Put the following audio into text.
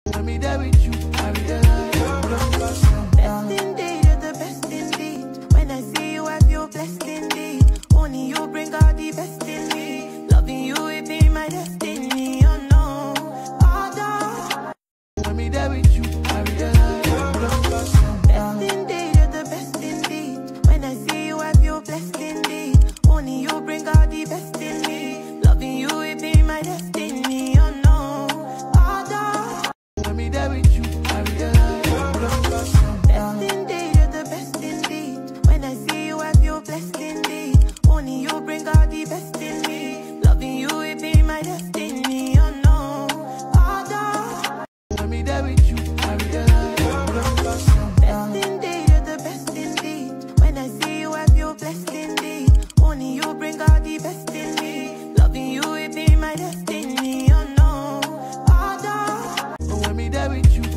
When me there with you, I realize. Best indeed, you're the best indeed. When I see you, I feel blessed indeed. Only you bring out the best in me. Loving you, it be my destiny. Oh no, oh no. When me there with you, I realize. Best indeed, you're the best indeed. When I see you, I feel blessed indeed. Only you bring out the best in me. Loving you, it be my destiny. Oh no, oh no. When me there with you, I realize. Best indeed, you're the best indeed. When I see you, I feel blessed indeed. Only you bring out the best in me. Loving you, it be my destiny. Oh no, oh no. When me there with you, I realize. Best indeed, you're the best indeed. When I see you, I feel blessed indeed. Only you bring out the best in me. Loving you, it be my destiny. Oh no, oh no. When me there with you,